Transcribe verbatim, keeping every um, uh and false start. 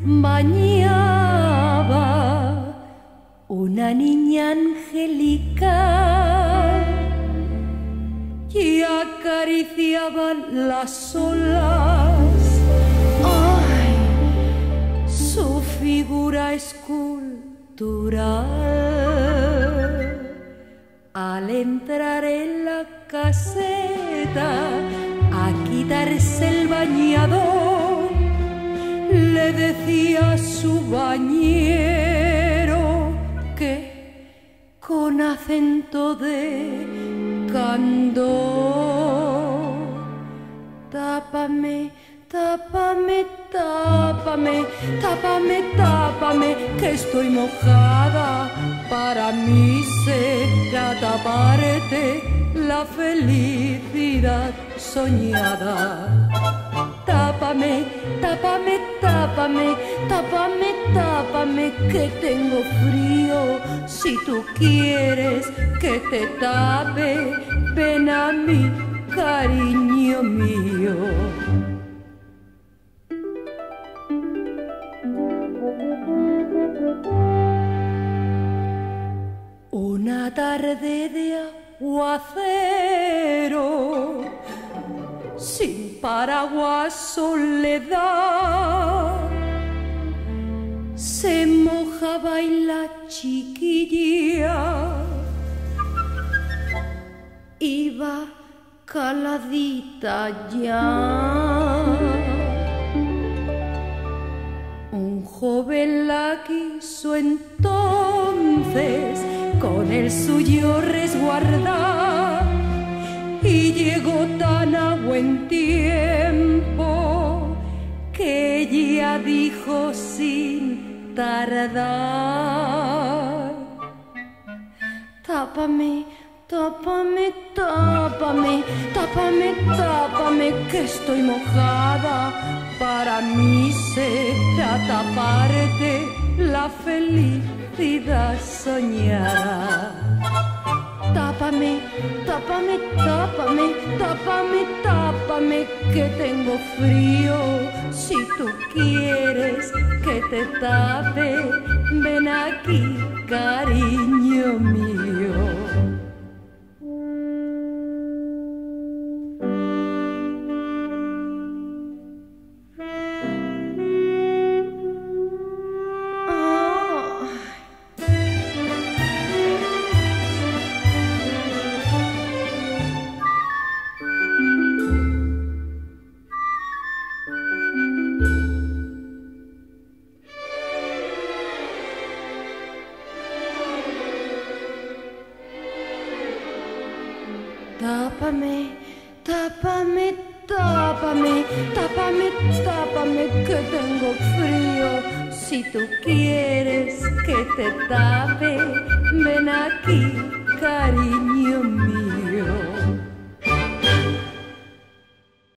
bañaba una niña angelical y acariciaba las olas. ¡Ay! Su figura escultural. Al entrar en la caseta a quitarse el bañador, le decía a su bañero que con acento de candor: tápame, tápame, tápame, tápame, tápame, que estoy mojada. Para mí será taparte la felicidad soñada. Tápame, tápame, tápame, tápame, tápame, que tengo frío. Si tú quieres que te tape, ven a mí, cariño mío. Una tarde de aguacero, sin paraguas, soledad, se mojaba y la chiquilla iba caladita ya. Un joven la quiso entonces con el suyo resguardar, y llegó tan a buen tiempo que ella dijo sin tardar: tápame, tápame, tápame, tápame, tápame, que estoy mojada. Para mí será taparte la felicidad soñada. Tápame, tápame, tápame, tápame, tápame, que tengo frío. Si tú quieres que te tape, ven aquí, cariño mío. Tápame, tápame, tápame, tápame, tápame, que tengo frío. Si tú quieres que te tape, ven aquí, cariño mío.